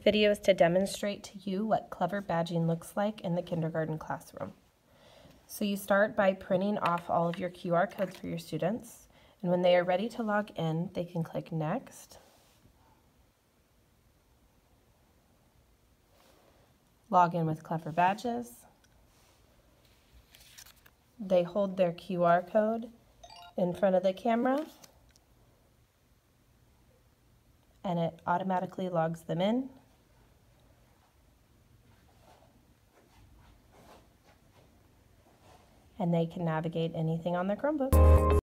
video is to demonstrate to you what clever badging looks like in the kindergarten classroom. So you start by printing off all of your QR codes for your students, and when they are ready to log in, they can click Next, log in with Clever Badges. They hold their QR code in front of the camera, and it automatically logs them in. And they can navigate anything on their Chromebook.